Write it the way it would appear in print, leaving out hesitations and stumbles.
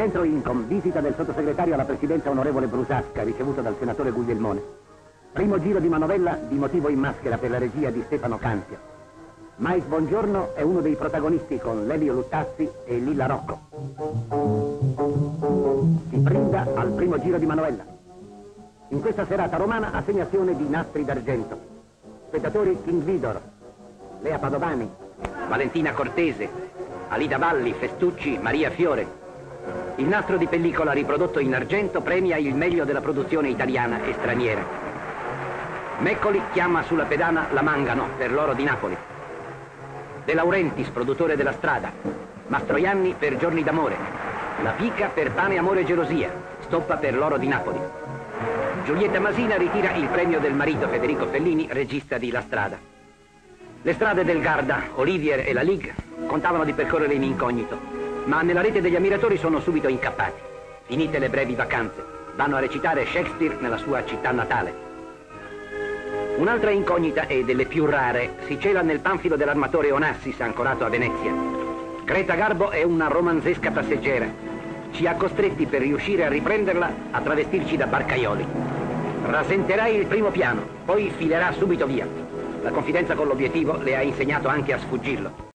Centro Incom, visita del sottosegretario alla presidenza onorevole Brusasca, ricevuto dal senatore Guglielmone. Primo giro di manovella di Motivo in maschera per la regia di Stefano Canzia. Mais Buongiorno è uno dei protagonisti con Lelio Luttazzi e Lilla Rocco. Si brinda al primo giro di manovella. In questa serata romana assegnazione di nastri d'argento. Spettatori King Vidor, Lea Padovani, Valentina Cortese, Alida Valli, Festucci, Maria Fiore. Il nastro di pellicola riprodotto in argento premia il meglio della produzione italiana e straniera. Meccoli chiama sulla pedana La Mangano per l'Oro di Napoli. De Laurentiis, produttore della Strada. Mastroianni per Giorni d'amore. La Pica per Pane, Amore e Gelosia. Stoppa per l'Oro di Napoli. Giulietta Masina ritira il premio del marito Federico Fellini, regista di La Strada. Le strade del Garda, Olivier e la Ligue contavano di percorrere in incognito, ma nella rete degli ammiratori sono subito incappati. Finite le brevi vacanze, vanno a recitare Shakespeare nella sua città natale. Un'altra incognita, e delle più rare, si cela nel panfilo dell'armatore Onassis ancorato a Venezia. Greta Garbo è una romanzesca passeggera. Ci ha costretti per riuscire a riprenderla a travestirci da barcaioli. Rasenterà il primo piano, poi filerà subito via. La confidenza con l'obiettivo le ha insegnato anche a sfuggirlo.